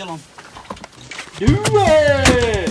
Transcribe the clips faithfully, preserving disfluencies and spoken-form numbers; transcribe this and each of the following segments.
Kill him. Do it!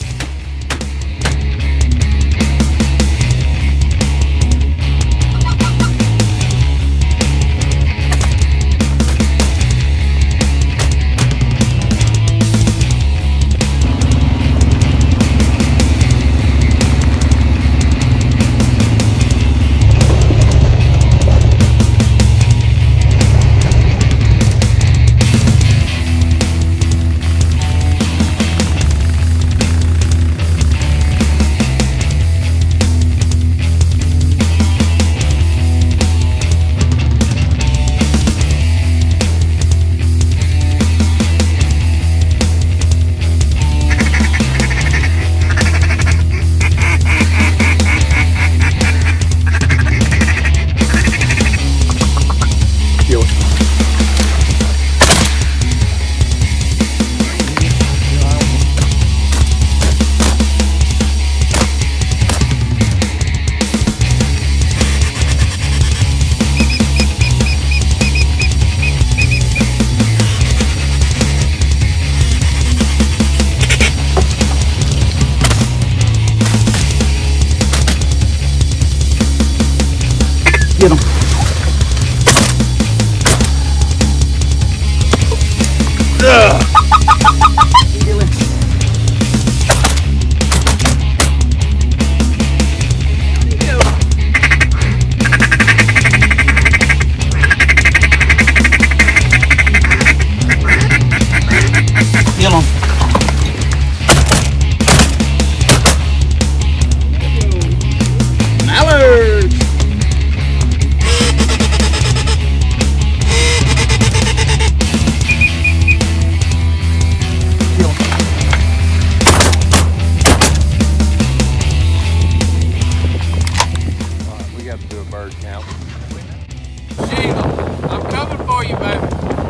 Get him. Ugh. Kill him. Kill him. Mallard. Do a bird count. Sheila, I'm coming for you, baby.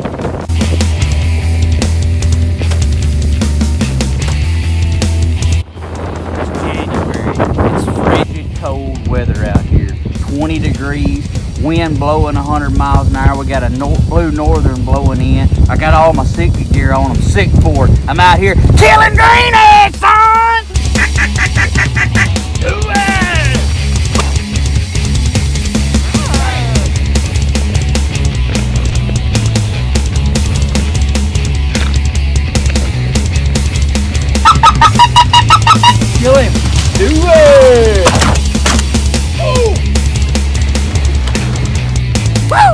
It's January. It's frigid cold weather out here. twenty degrees, wind blowing one hundred miles an hour. We got a nor blue northern blowing in. I got all my safety gear on. I'm sick for it. I'm out here killing green eggs, son! Do it! Kill him! Do it! Woo! Woo!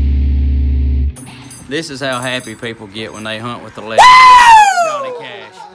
This is how happy people get when they hunt with the left. Johnny Cash.